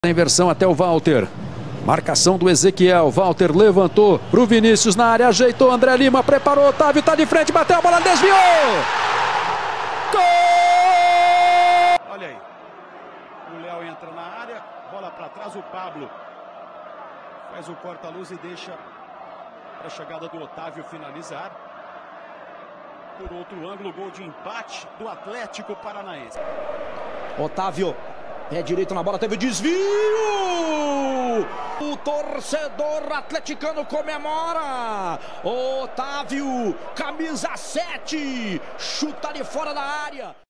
Inversão até o Walter. Marcação do Ezequiel. Walter levantou pro Vinícius na área, ajeitou. André Lima preparou. Otávio tá de frente, bateu a bola, desviou! Gol! Olha aí. O Léo entra na área, bola para trás. O Pablo faz o corta-luz e deixa para a chegada do Otávio finalizar. Por outro ângulo, gol de empate do Atlético Paranaense. Otávio, pé direito na bola, teve o desvio! O torcedor atleticano comemora! Otávio, camisa 7, chuta de fora da área.